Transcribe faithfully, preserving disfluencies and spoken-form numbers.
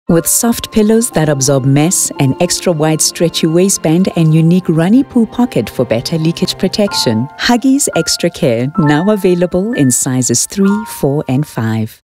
With soft pillows that absorb mess, an extra wide stretchy waistband, and unique runny poo pocket for better leakage protection, Huggies Extra Care, now available in sizes three, four, and five.